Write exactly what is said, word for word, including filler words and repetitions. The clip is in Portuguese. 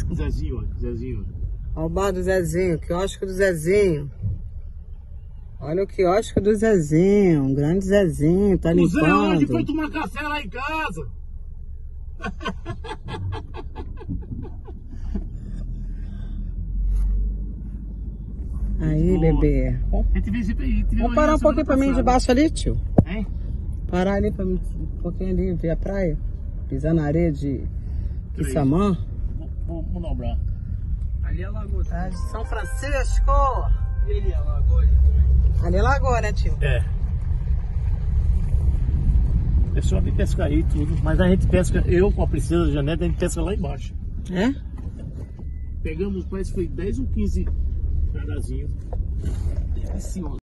Zezinho, ó, Zezinho. Olha o bar do Zezinho, o quiosque do Zezinho. Olha o quiosque do Zezinho, um grande Zezinho, tá limpando. O Zé hoje foi tomar café lá em casa. Aí, bebê. A gente visita aí. Vamos parar um pouquinho pra mim debaixo ali, tio? Hein? Parar ali pra mim, um pouquinho ali, ver a praia. Pisar na areia de Quissamã. Vou manobrar. Ali é a lagoa. Tá de São Francisco. E ali é a lagoa. Ali é lagoa, né, tio? É. O pessoal vem pescar aí tudo, mas a gente pesca, eu com a Princesa Janete, a gente pesca lá embaixo. É? Pegamos, parece que foi dez ou quinze cadazinhos. Assim, ó.